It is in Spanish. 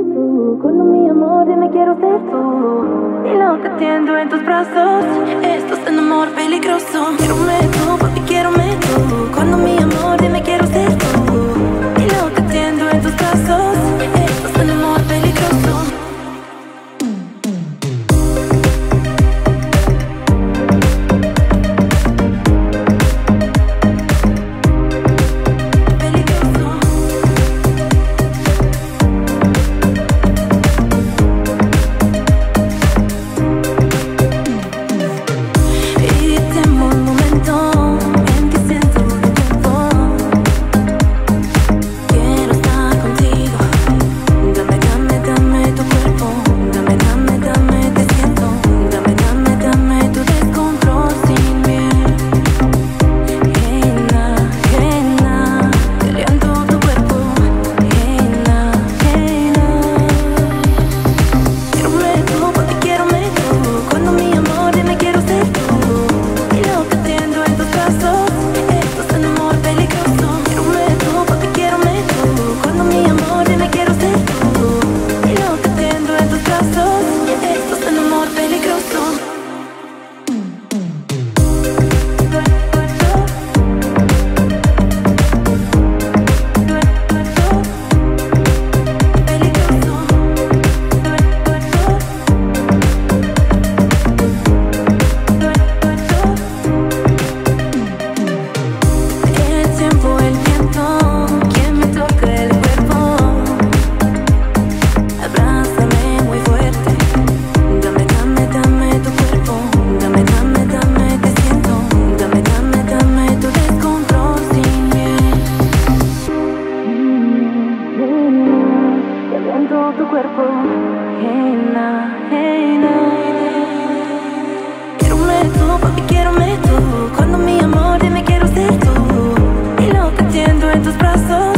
tú. Cuando mi amor dime quiero ser tú. Y lo que entiendo en tus brazos. Esto es un amor peligroso. Quiero tú, papi, quiero tú. Cuando mi amor dime quiero ser tú. Y lo que entiendo en tus brazos. Esto es un amor peligroso. Tu cuerpo, hey na, hey na. Quiero tú, papi, quiero tú. Cuando mi amor dime quiero ser tú. Y lo que entiendo en tus brazos.